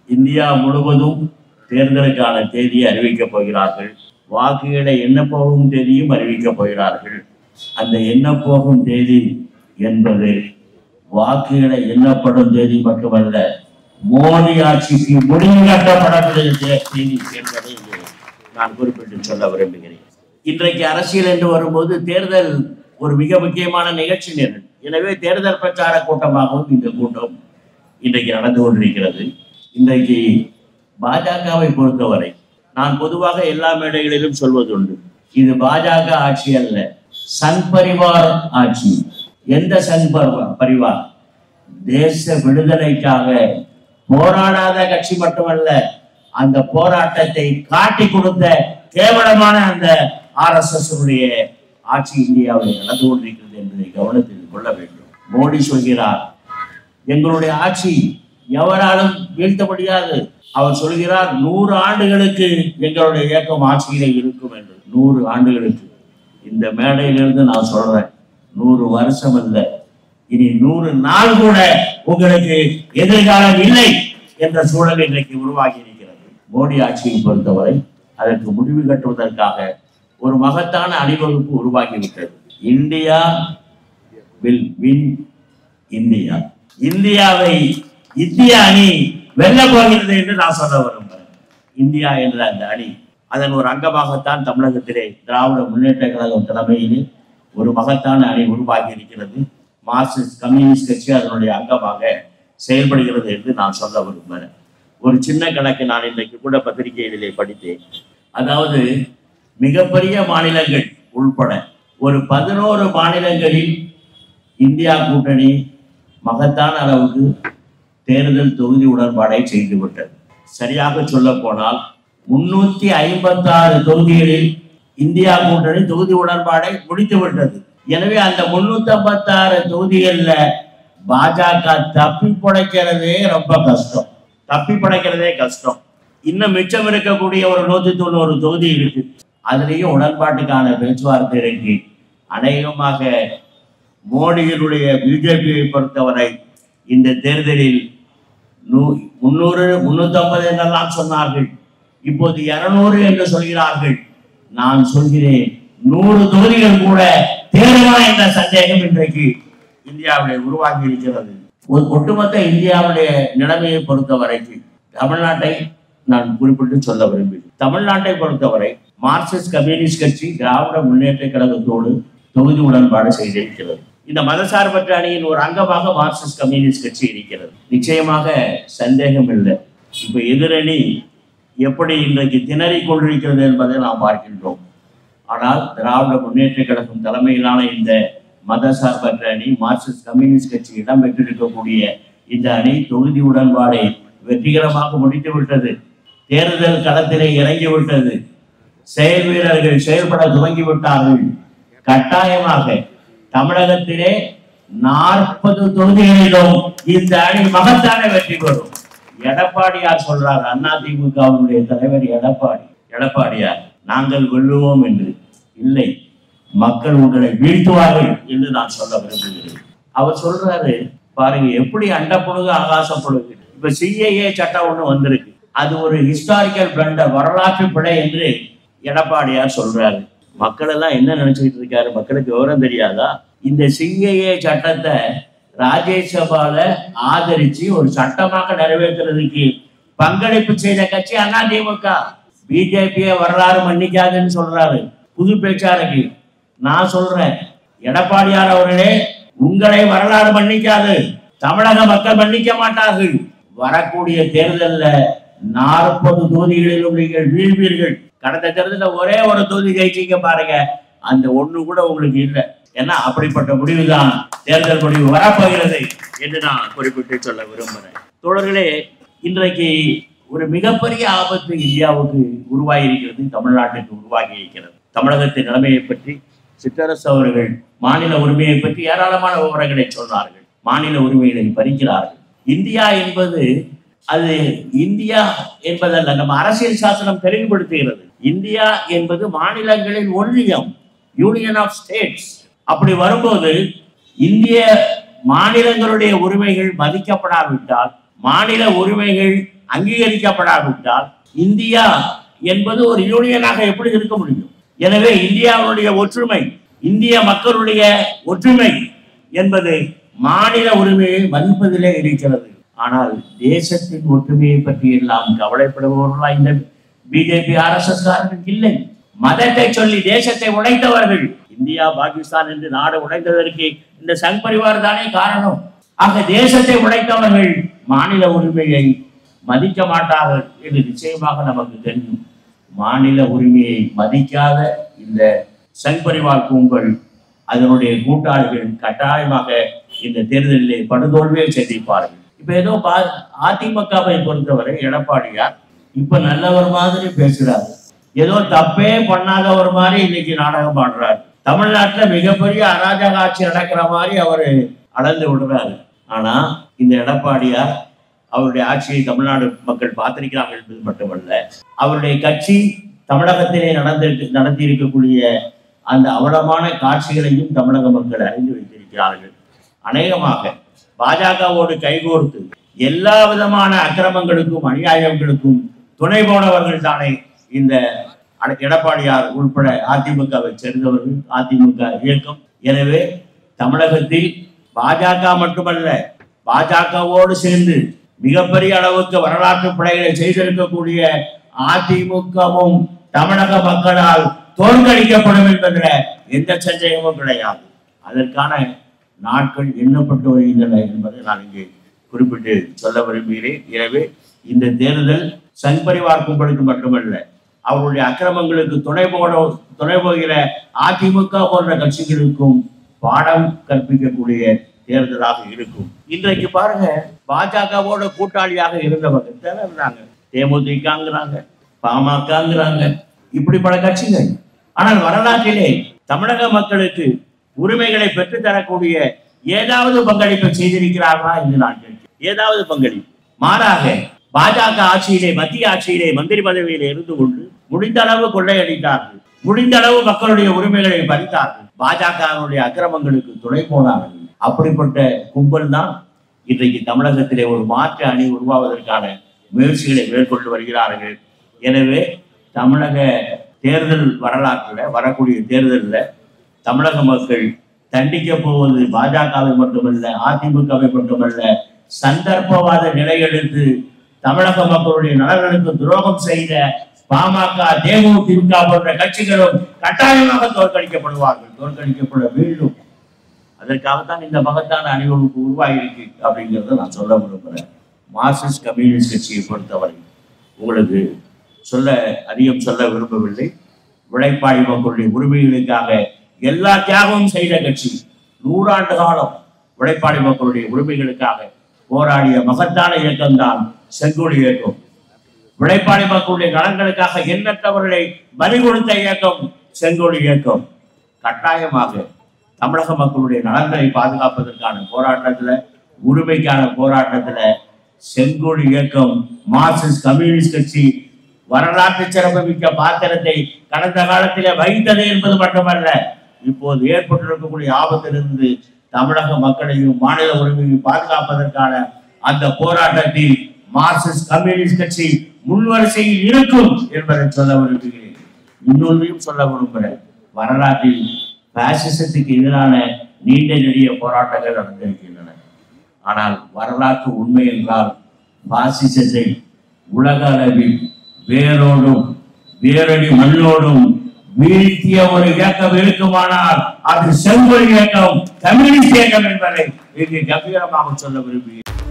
India முழுவதும் தேர்தலுக்கான தேதியை அறிவிக்கப் போகிறார்கள். வாக்குகளை எண்ணப்போகும் தேதியும் அறிவிக்கப் போகிறார்கள். அந்த எண்ணப்போகும் தேதி என்பது வாக்குகளை எண்ணப்படும் தேதி மட்டுமல்ல, மோடி ஆட்சிக்கு முடிவு கட்டப்படக்கூடிய தேதி என்பதை நான் குறிப்பிட்டு சொல்ல விரும்புகிறேன். இன்றைக்கு அரசியல் என்று வரும்போது தேர்தல் ஒரு மிக முக்கியமான நிகழ்ச்சி நேரம். எனவே தேர்தல் பிரச்சார கூட்டமாகவும் இந்த கூட்டம் இன்றைக்கு நடந்து கொண்டிருக்கிறது. இன்றைக்கு பாஜகவை பொறுத்தவரை நான் பொதுவாக எல்லா மேடைகளிலும் சொல்வதுண்டு, இது பாஜக ஆட்சி அல்ல, சங் பரிவார் ஆட்சி. எந்த சங் பரிவார்? தேச விடுதலைக்காக போராடாத கட்சி மட்டுமல்ல, அந்த போராட்டத்தை காட்டி கொடுத்த கேவலமான அந்த RSS ஆட்சி இந்தியாவில் நடந்து கொண்டிருக்கிறது என்பதை கவனத்தில் கொள்ள வேண்டும். மோடி சொல்கிறார், எங்களுடைய ஆட்சி எவராலும் வீழ்த்த முடியாது. அவர் சொல்கிறார், 100 ஆண்டுகளுக்கு எங்களுடைய இயக்கம் ஆட்சியிலே இருக்கும் என்று. 100 ஆண்டுகளுக்கு. இந்த மேடையிலிருந்து நான் சொல்றேன், 100 வருஷம் அல்ல, இனி 100 நாள் கூட உங்களுக்கு எதிர்காலம் இல்லை என்ற சூழல் இன்றைக்கு உருவாகி இருக்கிறது. மோடி ஆட்சியை பொறுத்தவரை அதற்கு முடிவு கட்டுவதற்காக ஒரு மகத்தான அணிவகுப்பு உருவாகிவிட்டது. India will win India. இந்தியாவை இந்திய அணி வெல்ல போகிறது என்று நான் சொல்ல விரும்புகிறேன். இந்தியா என்ற அந்த அணி அதன் ஒரு அங்கமாகத்தான் தமிழகத்திலே திராவிட முன்னேற்ற கழகம் தலைமையிலே ஒரு மகத்தான அணி உருவாகி இருக்கிறது. மார்க்சிஸ்ட் கம்யூனிஸ்ட் கட்சி அதனுடைய அங்கமாக செயல்படுகிறது என்று நான் சொல்ல விரும்புகிறேன். ஒரு சின்ன கணக்கு நான் இன்றைக்கு கூட பத்திரிகைகளிலே படித்தேன். அதாவது மிகப்பெரிய மாநிலங்கள் உள்பட ஒரு 11 மாநிலங்களில் இந்தியா கூட்டணி மகத்தான அளவுக்கு தேர்தல் தொகுதி உடன்பாடை செய்துவிட்டது. சரியாக சொல்ல போனால் 356 தொகுதிகளில் இந்தியா கூட்டணி தொகுதி உடன்பாடை முடித்துவிட்டது. எனவே அந்த 356 தொகுதிகளில் பாஜக தப்பி படைக்கிறதே ரொம்ப கஷ்டம். இன்னும் மிச்சம் இருக்கக்கூடிய ஒரு 190 தொகுதி இருக்கு. அதுலேயும் உடன்பாட்டுக்கான பேச்சுவார்த்தை இருக்கு. அநேகமாக மோடியினுடைய பிஜேபியை பொறுத்தவரை இந்த தேர்தலில் 300 350 என்றெல்லாம் சொன்னார்கள். இப்போது 200 என்று சொல்கிறார்கள். நான் சொல்கிறேன், 100 தொகுதிகள் கூட தேர்தலா என்ற சந்தேகம் இன்றைக்கு இந்தியாவிலே உருவாகி இருக்கிறது. ஒட்டுமொத்த இந்தியாவுடைய நிலைமையை பொறுத்தவரைக்கு தமிழ்நாட்டை நான் குறிப்பிட்டு சொல்ல விரும்புகிறேன். தமிழ்நாட்டை பொறுத்தவரை மார்க்சிஸ்ட் கம்யூனிஸ்ட் கட்சி திராவிட முன்னேற்ற கழகத்தோடு தொகுதி உடன்பாடு செய்திருக்கிறது. இந்த மதசார்பற்ற அணியின் ஒரு அங்கமாக மார்க்சிஸ்ட் கம்யூனிஸ்ட் கட்சி இருக்கிறது. நிச்சயமாக சந்தேகம் இல்லை. இப்ப எதிரணி எப்படி இன்றைக்கு திணறிக் கொண்டிருக்கிறது என்பதை நாம் பார்க்கின்றோம். ஆனால் திராவிட முன்னேற்ற கழகம் தலைமையிலான இந்த மதசார்பற்ற அணி, மார்க்சிஸ்ட் கம்யூனிஸ்ட் கட்சி இடம்பெற்றிருக்கக்கூடிய இந்த அணி தொகுதி உடன்பாடை வெற்றிகரமாக முடித்துவிட்டது. தேர்தல் களத்திலே இறங்கிவிட்டது. செயல் வீரர்கள் செயல்பட துவங்கிவிட்டார்கள். கட்டாயமாக தமிழகத்திலே 40 தொகுதிகளிலும் இந்த அணி மகத்தான வெற்றி பெறும். எடப்பாடியார் சொல்றார், அதிமுகவுடைய தலைவர் எடப்பாடியார், நாங்கள் வெல்லுவோம் என்று. இல்லை, மக்கள் உங்களை வீழ்த்துவார்கள் என்று நான் சொல்ல விரும்புகிறேன். அவர் சொல்றாரு, பாருங்க எப்படி அண்ட பொழுது ஆகாச பொழுது. இப்ப CAA சட்டம் ஒண்ணு வந்திருக்கு. அது ஒரு ஹிஸ்டாரிக்கல் பிளண்டர், வரலாற்று பிழை என்று எடப்பாடியார் சொல்றாரு. மக்கள் எல்லாம் என்ன நினைச்சுக்கிட்டு இருக்காரு? மக்களுக்கு விவரம் தெரியாதா? இந்த CAA சட்டத்தை ராஜ்யசபால ஆதரிச்சு ஒரு சட்டமாக நிறைவேற்றுறதுக்கு பங்களிப்பு செய்த கட்சி அதிமுக. பிஜேபியை வரலாறு மன்னிக்காதுன்னு சொல்றாரு புது பேச்சாளருக்கு. நான் சொல்றேன், எடப்பாடியார் அவர்களே, உங்களை வரலாறு மன்னிக்காது, தமிழக மக்கள் மன்னிக்க மாட்டார்கள். வரக்கூடிய தேர்தலில் 40 தொகுதிகளிலும் நீங்கள் வீழ்வீர்கள். கடந்த தேர்தலில் ஒரே ஒரு தொகுதி ஜெயிச்சீங்க பாருங்க, அந்த ஒண்ணு கூட உங்களுக்கு இல்லை. ஏன்னா அப்படிப்பட்ட முடிவுதான் தேர்தல் முடிவு வரப்போகிறது என்று நான் குறிப்பிட்டு சொல்ல விரும்புகிறேன். தோழர்களே, இன்றைக்கு ஒரு மிகப்பெரிய ஆபத்து இந்தியாவுக்கு உருவாகி இருக்கிறது, தமிழ்நாட்டுக்கு உருவாகி இருக்கிறது. தமிழகத்தின் நிலைமையை பற்றி சிற்றரசு அவர்கள் மாநில உரிமையை பற்றி ஏராளமான விவரங்களை சொன்னார்கள். மாநில உரிமைகளை பறிக்கிறார்கள். இந்தியா என்பது அது இந்தியா என்பதல்ல, நம்ம அரசியல் சாசனம் தெளிவுபடுத்துகிறது. இந்தியா என்பது மாநிலங்களின் ஒன்றியம், யூனியன் ஆஃப் ஸ்டேட்ஸ். அப்படி வரும்போது இந்திய மாநிலங்களுடைய உரிமைகள் மதிக்கப்படாவிட்டால், மாநில உரிமைகள் அங்கீகரிக்கப்படாவிட்டால் இந்தியா என்பது ஒரு யூனியனாக எப்படி இருக்க முடியும்? எனவே இந்தியாவுடைய ஒற்றுமை, இந்திய மக்களுடைய ஒற்றுமை என்பது மாநில உரிமையை மதிப்பதிலே இருக்கிறது. ஆனால் தேசத்தின் ஒற்றுமையை பற்றி எல்லாம் கவலைப்படுபவர்களா இந்த பிஜேபி RSS காரர்கள் இல்லை. மதத்தை சொல்லி தேசத்தை உடைத்தவர்கள். இந்தியா பாகிஸ்தான் என்று நாடு உடைத்ததற்கு இந்த சங் பரிவார் தானே காரணம். ஆக தேசத்தை உடைத்தவர்கள் மாநில உரிமையை மதிக்க மாட்டார்கள் என்று நிச்சயமாக நமக்கு தெரியும். மாநில உரிமையை மதிக்காத இந்த சங் பரிவார் கும்பல், அதனுடைய கூட்டாளிகள் கட்டாயமாக இந்த தேர்தலிலே படுதோல்வியை சந்திப்பார்கள். இப்ப ஏதோ அதிமுகவை பொறுத்தவரை எடப்பாடியார் இப்ப நல்லவர் மாதிரி பேசுறாரு, ஏதோ தப்பே பண்ணாதவர் மாதிரி இன்னைக்கு நாடகம் ஆடுறாரு. தமிழ்நாட்டுல மிகப்பெரிய அராஜக ஆட்சி நடக்கிற மாதிரி அவரு அளந்து விடுறாரு. ஆனா இந்த எடப்பாடியார் அவருடைய ஆட்சியை தமிழ்நாடு மக்கள் பார்த்திருக்கிறார்கள் என்பது மட்டுமல்ல, அவருடைய கட்சி தமிழகத்திலே நடத்தி இருக்கக்கூடிய அந்த அவலமான காட்சிகளையும் தமிழக மக்கள் அறிந்து வைத்திருக்கிறார்கள். அநேகமாக பாஜகவோடு கைகோர்த்து எல்லா விதமான அக்கிரமங்களுக்கும் அநியாயங்களுக்கும் துணை போனவர்கள் தானே இந்த எடப்பாடியார் உள்பட அதிமுகவை சேர்ந்தவர்கள், அதிமுக இயக்கம். எனவே தமிழகத்தில் பாஜக மட்டுமல்ல, பாஜகவோடு சேர்ந்து மிகப்பெரிய அளவுக்கு வரலாற்று பிழைகளை செய்திருக்கக்கூடிய அதிமுகவும் தமிழக மக்களால் தோற்கடிக்கப்படும் என்பதில் எந்த சந்தேகமும் கிடையாது. அதற்கான நாட்கள் எண்ணப்பட்டு வருகின்றன என்பதை நான் இங்கே குறிப்பிட்டு சொல்ல விரும்புகிறேன். எனவே இந்த தேர்தல் சங் பரிவார் கும்பலுக்கு மட்டுமல்ல, அவருடைய அக்கிரமங்களுக்கு துணை போகிற அதிமுக போன்ற கட்சிகளுக்கும் பாடம் கற்பிக்கக்கூடிய தேர்தலாக இருக்கும். இன்றைக்கு பாருங்க, பாஜகவோட கூட்டாளியாக இருந்தவங்க இருந்தாங்க, தேமுதிகங்கிறாங்க, பாமகங்கிறாங்க, இப்படி பல கட்சிகள். ஆனால் வரலாற்றிலே தமிழக மக்களுக்கு உரிமைகளை பெற்று தரக்கூடிய ஏதாவது பங்களிப்பை செய்திருக்கிறார்களா என்று நான் கேட்கிறேன். ஏதாவது பங்களிப்பு? மாறாக பாஜக ஆட்சியிலே, மத்திய ஆட்சியிலே மந்திரி பதவியிலே இருந்து கொண்டு முடிந்த அளவு கொள்ளையடித்தார்கள், முடிந்த அளவு மக்களுடைய உரிமைகளை பறித்தார்கள், பாஜகவுடைய அக்கிரமங்களுக்கு துணை போனார்கள். அப்படிப்பட்ட கும்பல் தான் இன்றைக்கு தமிழகத்திலே ஒரு மாற்று அணி உருவாவதற்கான முயற்சிகளை மேற்கொண்டு வருகிறார்கள். எனவே தமிழக தேர்தல் வரலாற்றில், வரக்கூடிய தேர்தலில் தமிழக மக்கள் தண்டிக்க போவது பாஜகவை மட்டுமல்ல, அதிமுகவை மட்டுமல்ல, சந்தர்ப்பவாத நிலையெடுத்து தமிழக மக்களுடைய நலன்களுக்கு துரோகம் செய்த பாமக, தேமுதிக போன்ற கட்சிகளும் கட்டாயமாக தோற்கடிக்கப்படுவார்கள், தோற்கடிக்கப்பட வேண்டும். அதற்காகத்தான் இந்த மகத்தான அணிவகுப்பு உருவாகியிருக்கு அப்படிங்கிறத நான் சொல்ல விரும்புகிறேன். மார்க்சிஸ்ட் கம்யூனிஸ்ட் கட்சியை பொறுத்தவரை உங்களுக்கு அதிகம் சொல்ல விரும்பவில்லை. உழைப்பாளி மக்களுடைய உரிமைகளுக்காக எல்லா தியாகமும் செய்த கட்சி, 100 ஆண்டு காலம் உழைப்பாளி மக்களுடைய உரிமைகளுக்காக போராடிய மகத்தான இயக்கம் தான் செங்கோடி இயக்கம். உழைப்பாளி மக்களுடைய நலன்களுக்காக எண்ணற்றவர்களை பலி கொடுத்த இயக்கம் செங்கோடி இயக்கம். கட்டாயமாக தமிழக மக்களுடைய நலன்களை பாதுகாப்பதற்கான போராட்டத்துல, உரிமைக்கான போராட்டத்துல செங்கோடி இயக்கம், மார்க்சிஸ்ட் கம்யூனிஸ்ட் கட்சி வரலாற்று சிறப்புமிக்க பாத்திரத்தை கடந்த காலத்திலே வகித்தது என்பது மட்டுமல்ல, இப்போது ஏற்பட்டிருக்கக்கூடிய ஆபத்திலிருந்து தமிழக மக்களையும் மாநில உரிமையையும் பாதுகாப்பதற்கான அந்த போராட்டத்தில் மார்க்சிஸ்ட் கம்யூனிஸ்ட் கட்சி முன்வரிசையில் இருக்கும் என்பதை சொல்ல விரும்புகிறேன். இன்னொன்றையும் சொல்ல விரும்புகிறேன். வரலாற்றில் பாசிசத்துக்கு எதிரான நீண்ட நெடிய போராட்டங்கள் நடந்திருக்கின்றன. ஆனால் வரலாற்று உண்மை என்றால் பாசிசத்தை உலக அளவில் வேரோடும் வேரடி மண்ணோடும் வீழ்த்திய ஒரு இயக்கம் இருக்குமானால் அது செங்கோடி இயக்கம், கம்யூனிஸ்ட் இயக்கம் என்பதை இங்கு கம்பீரமாக சொல்ல விரும்புகிறேன்.